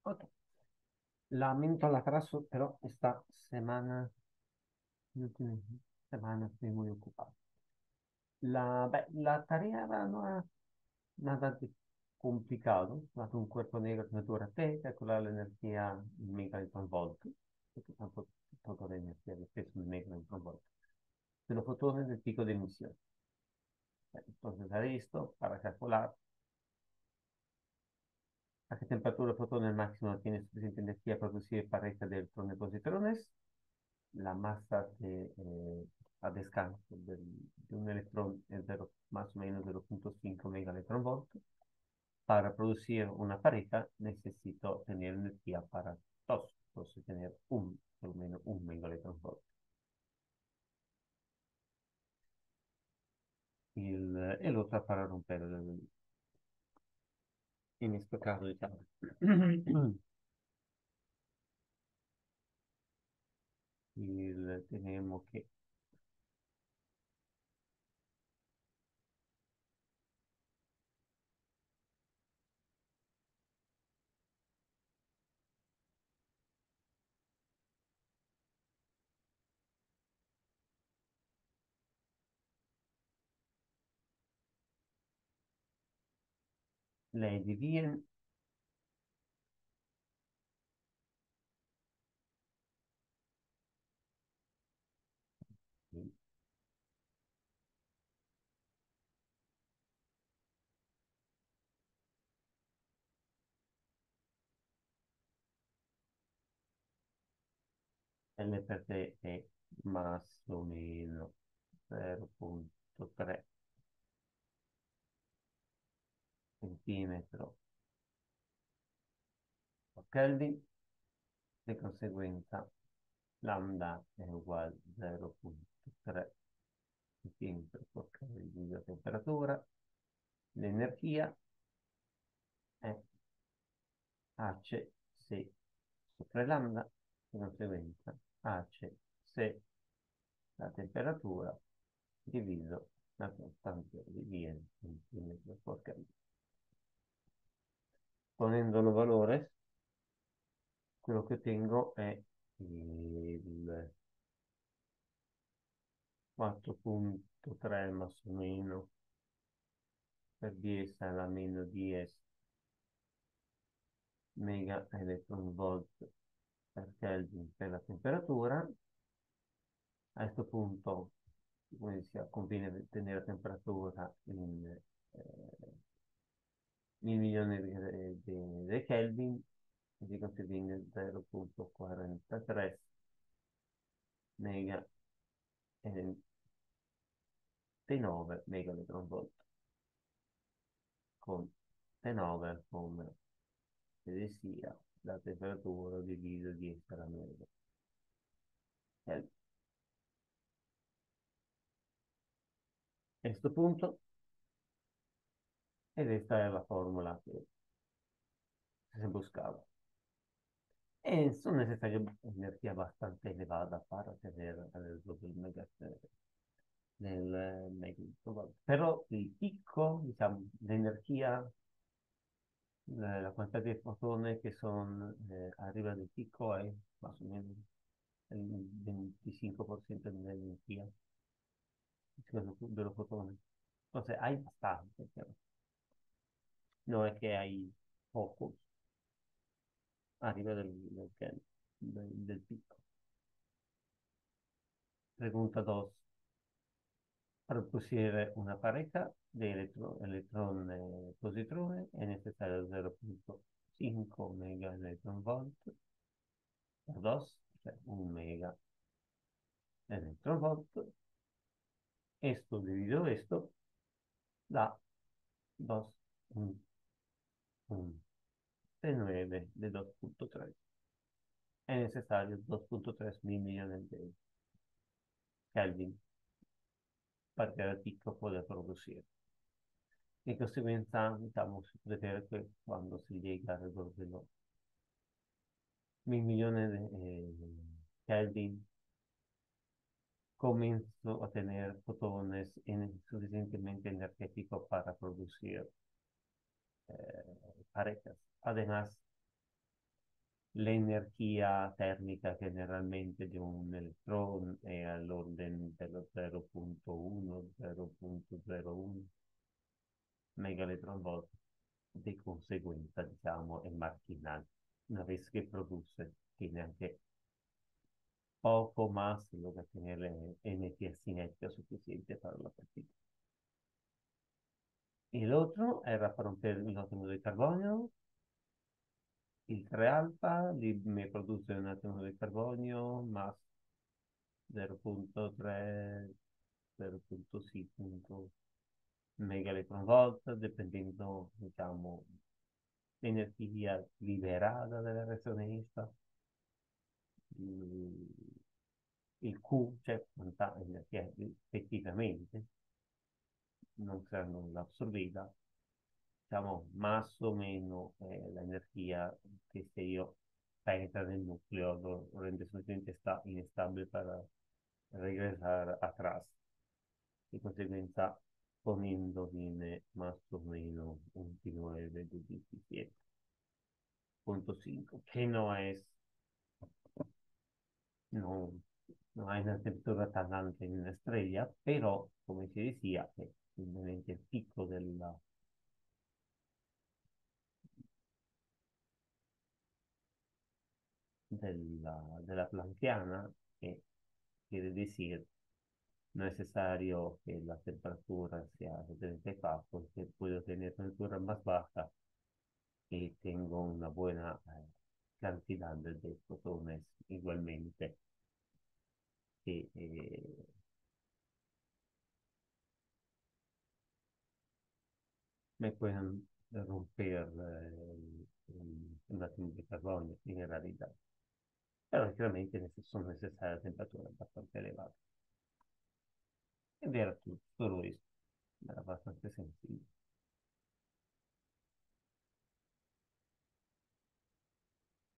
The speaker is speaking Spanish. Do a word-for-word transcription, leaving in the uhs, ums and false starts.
Ok. Lamento el atraso, pero esta semana, las últimas semanas estoy muy ocupado. La, beh, la tarea era no era nada de complicado. Dato un cuerpo negro de natura T, calcolare l'energia in megaelectron volt, perché tanto tutta l'energia è spesso in megaelectron volt, de los fotones del pico de emisión. Entonces, haré esto para calcular a qué temperatura el fotón al máximo tiene suficiente energía para producir pareja de electrones y positrones, la masa de, eh, a descanso del- de un electrón es de más o menos cero punto cinco megaelectronvolt. Para producir una pareja necesito tener energía para dos, entonces tener un, por lo menos un megaelectronvolt. Il, e l'altra para rompere il- in questo caso diciamo il, tenemos que lei divide L per te è más o meno zero punto tre centimetro per Kelvin, di conseguenza lambda è uguale a zero punto tre centimetri per Kelvin di temperatura. L'energia è H C sopra lambda, di conseguenza H C la temperatura diviso la costante di Wien in centimetri per Kelvin. Ponendolo valore, quello che ottengo è il quattro punto tre más o meno per dieci alla meno dieci mega electron volt per Kelvin per la temperatura. A questo punto, come sia, conviene tenere la temperatura in eh, mil milioni di, di- di Kelvin, quindi conviene zero virgola quarantatré mega T nove mega electron volt con T nove come se sia la temperatura diviso dieci alla meno. Eh, A questo punto, ed questa è la formula che se buscaba. E son necesaria energía bastante elevada para tener alrededor del mega, del eh, megawatt. Pero il picco, diciamo, de energía, la, la cantidad de fotones que son eh, arriba del pico es más o menos el veinticinco por ciento de la energía de los, de los fotones. Entonces hay bastante, pero no es que hay pocos arriba del, del, del, del pico. Pregunta dos. Para producir una pareja de electro- electrón-positrone es necesario cero punto cinco mega electron volt por dos, o sea, un mega electron volt. Esto dividido esto da dos, un, un T nueve de dos punto tres. Es necesario dos punto tres mil millones de Kelvin para que el pico pueda producir. En consecuencia, estamos prefiero que cuando se llega alrededor de los mil millones de eh, Kelvin, comienzo a tener fotones en- suficientemente energéticos para producir eh, parejas. Además, L'energia termica generalmente di un elettrone è all'ordine dello zero virgola uno zero virgola zero uno megaelectron volt, di conseguenza, diciamo, è marginale, una vez che produce, tiene anche poco más lo que tiene la energía cinética suficiente para la partida. El otro era para romper el átomo de carbonio. Il tre alfa li- mi produce un atomo di carbonio más zero virgola tre, zero virgola cinque megaelectron volt, dependiendo, diciamo, l'energia liberata dalla reazionista, il, il Q, cioè quanta energia effettivamente non saranno assorbita, diciamo, más o menos eh, la energía que se io penetra nel nucleo lo, lo rende suficientemente sta- inestable para regresar atrás. Di conseguenza, poniendo viene más o menos veintinueve de diecisiete punto cinco, que no es, no, no hay una temperatura tan alta en una estrella, pero, come si decía, è simplemente il picco della, della, della Planckiana, che quiere decir no es necesario que la temperatura sea setenta y cuatro, porque puedo tener temperatura más baja y tengo una buena eh, cantidad de, de fotones igualmente que eh, me pueden romper eh, el, el átomo de carbonio en realidad. Pero chiaramente nece- sono necessarie temperature abbastanza elevate. Ed era tutto, solo questo, era abbastanza sensibile.